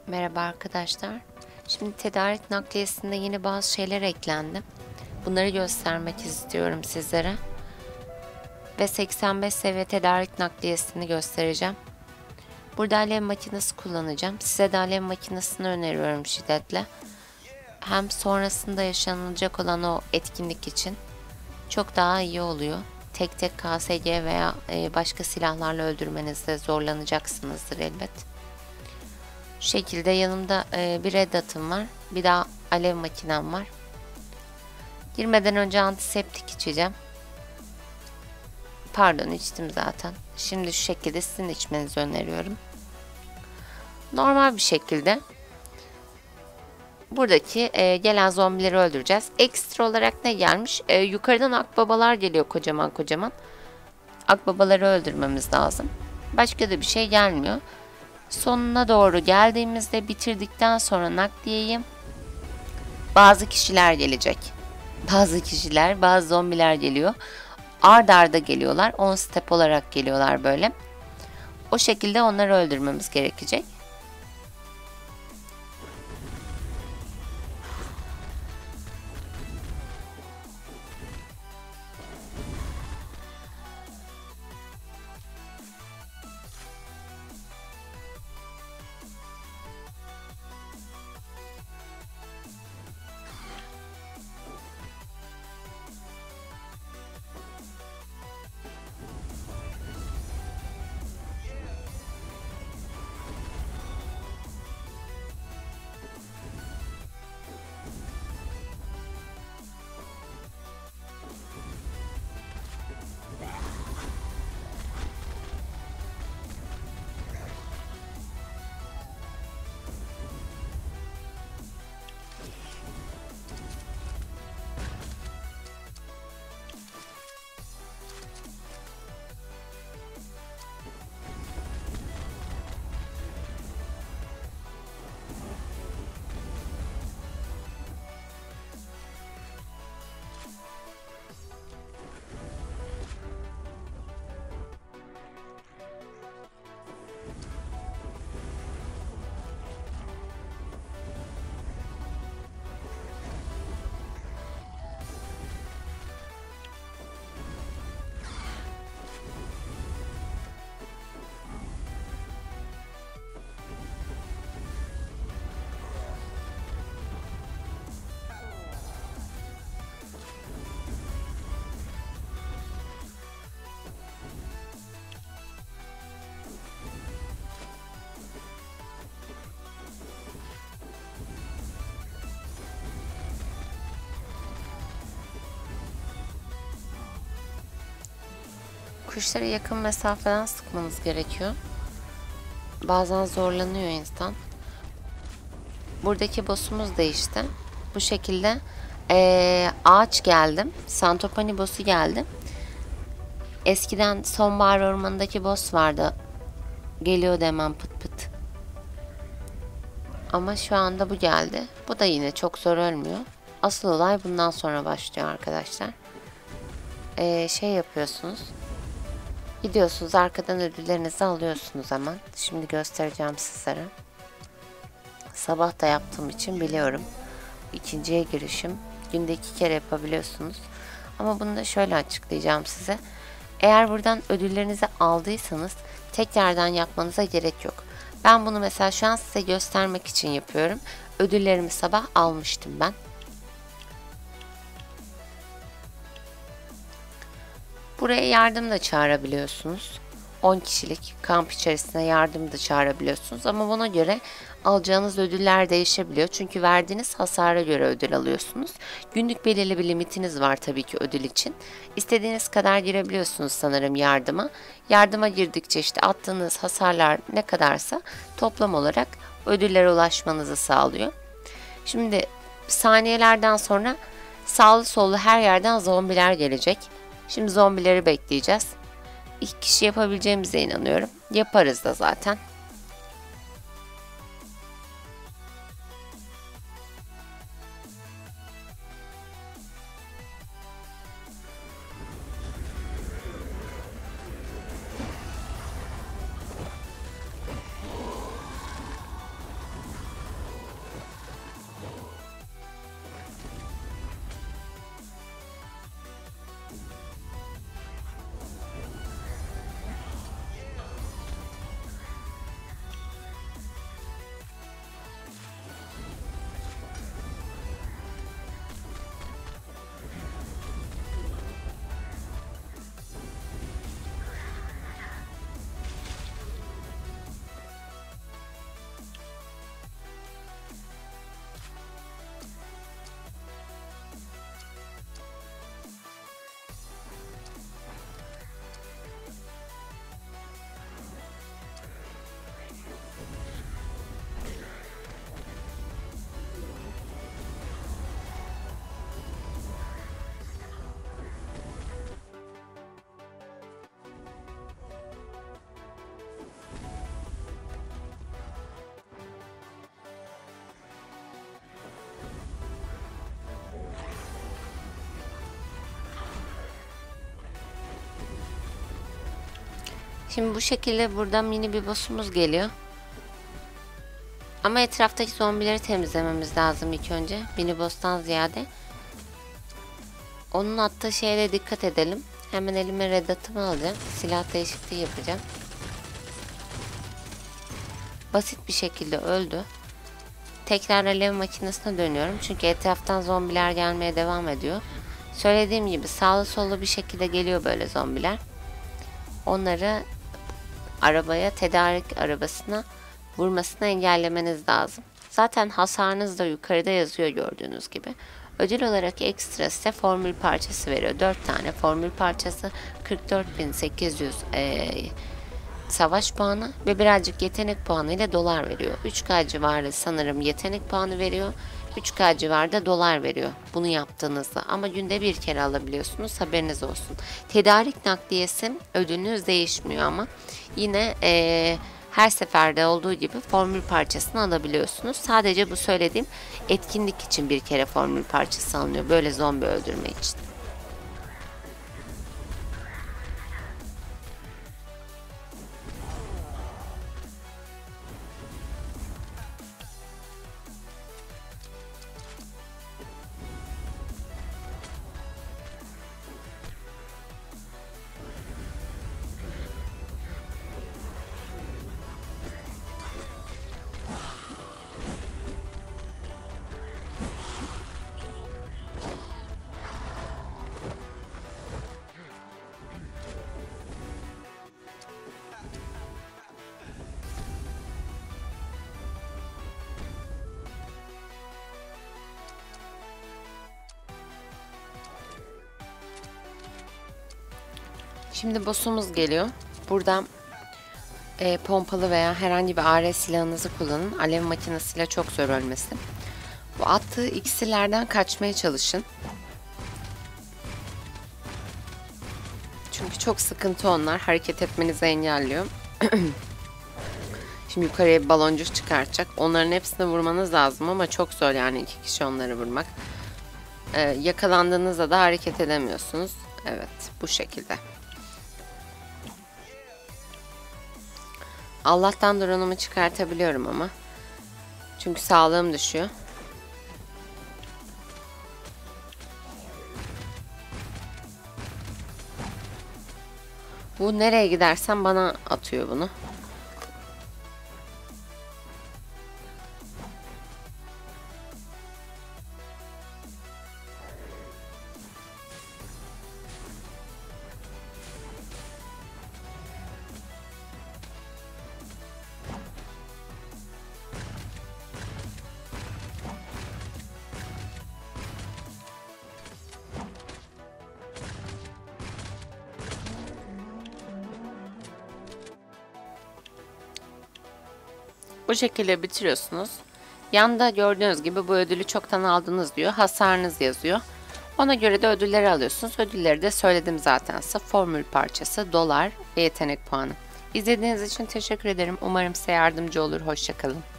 Merhaba arkadaşlar. Şimdi tedarik nakliyesinde yeni bazı şeyler eklendi. Bunları göstermek istiyorum sizlere. Ve 85 seviye tedarik nakliyesini göstereceğim. Burada alev makinesi kullanacağım. Size de alev makinesini öneriyorum şiddetle. Hem sonrasında yaşanılacak olan o etkinlik için çok daha iyi oluyor. Tek tek KSG veya başka silahlarla öldürmenizde zorlanacaksınızdır elbet. Şu şekilde yanımda bir Red Dot'um var. Bir daha alev makinem var. Girmeden önce antiseptik içeceğim. Pardon, içtim zaten. Şimdi şu şekilde sizin içmenizi öneriyorum. Normal bir şekilde buradaki gelen zombileri öldüreceğiz. Ekstra olarak ne gelmiş? Yukarıdan akbabalar geliyor kocaman kocaman. Akbabaları öldürmemiz lazım. Başka da bir şey gelmiyor. Sonuna doğru geldiğimizde bitirdikten sonra nakliyeyi bazı kişiler gelecek. Bazı zombiler geliyor. Ard arda geliyorlar. 10 step olarak geliyorlar böyle. O şekilde onları öldürmemiz gerekecek. Kuşlara yakın mesafeden sıkmanız gerekiyor. Bazen zorlanıyor insan. Buradaki boss'umuz da işte bu şekilde ağaç geldim. Santopani boss'u geldi. Eskiden sonbahar ormanındaki boss vardı. Geliyordu hemen pıt pıt. Ama şu anda bu geldi. Bu da yine çok zor ölmüyor. Asıl olay bundan sonra başlıyor arkadaşlar. Şey yapıyorsunuz. Gidiyorsunuz, arkadan ödüllerinizi alıyorsunuz hemen. Şimdi göstereceğim sizlere. Sabah da yaptığım için biliyorum. İkinciye girişim. Günde 2 kere yapabiliyorsunuz. Ama bunu da şöyle açıklayacağım size. Eğer buradan ödüllerinizi aldıysanız tekrardan yapmanıza gerek yok. Ben bunu mesela şu an size göstermek için yapıyorum. Ödüllerimi sabah almıştım ben. Buraya yardım da çağırabiliyorsunuz. 10 kişilik kamp içerisinde yardım da çağırabiliyorsunuz. Ama buna göre alacağınız ödüller değişebiliyor. Çünkü verdiğiniz hasara göre ödül alıyorsunuz. Günlük belirli bir limitiniz var tabii ki ödül için. İstediğiniz kadar girebiliyorsunuz sanırım yardıma. Yardıma girdikçe işte attığınız hasarlar ne kadarsa toplam olarak ödüllere ulaşmanızı sağlıyor. Şimdi saniyelerden sonra sağlı sollu her yerden zombiler gelecek. Şimdi zombileri bekleyeceğiz. 2 kişi yapabileceğimize inanıyorum. Yaparız da zaten. Şimdi bu şekilde burada mini bir boss'umuz geliyor. Ama etraftaki zombileri temizlememiz lazım ilk önce. Mini boss'tan ziyade. Onun attığı şeye de dikkat edelim. Hemen elime red atımı alacağım. Silah değişikliği yapacağım. Basit bir şekilde öldü. Tekrar alev makinesine dönüyorum. Çünkü etraftan zombiler gelmeye devam ediyor. Söylediğim gibi sağlı sollu bir şekilde geliyor böyle zombiler. Onları arabaya, tedarik arabasına vurmasını engellemeniz lazım. Zaten hasarınız da yukarıda yazıyor gördüğünüz gibi. Ödül olarak ekstra size formül parçası veriyor. 4 tane formül parçası, 44.800 savaş puanı ve birazcık yetenek puanı ile dolar veriyor. 3K civarı sanırım yetenek puanı veriyor. 3K civarında dolar veriyor bunu yaptığınızda. Ama günde bir kere alabiliyorsunuz, haberiniz olsun. Tedarik nakliyesi ödülünüz değişmiyor ama yine her seferde olduğu gibi formül parçasını alabiliyorsunuz. Sadece bu söylediğim etkinlik için bir kere formül parçası alınıyor. Böyle zombi öldürme için. Şimdi boss'umuz geliyor. Burada pompalı veya herhangi bir AR silahınızı kullanın. Alev makinesiyle çok zor ölmesi. Bu attığı iksirlerden kaçmaya çalışın. Çünkü çok sıkıntı onlar. Hareket etmenizi engelliyor. Şimdi yukarıya bir baloncuk çıkartacak. Onların hepsini vurmanız lazım ama çok zor yani 2 kişi onları vurmak. Yakalandığınızda da hareket edemiyorsunuz. Evet, bu şekilde. Allah'tan drone'umu çıkartabiliyorum ama. Çünkü sağlığım düşüyor. Bu nereye gidersen bana atıyor bunu. Bu şekilde bitiriyorsunuz. Yanda gördüğünüz gibi bu ödülü çoktan aldınız diyor. Hasarınız yazıyor. Ona göre de ödülleri alıyorsunuz. Ödülleri de söyledim zaten size. Formül parçası, dolar ve yetenek puanı. İzlediğiniz için teşekkür ederim. Umarım size yardımcı olur. Hoşça kalın.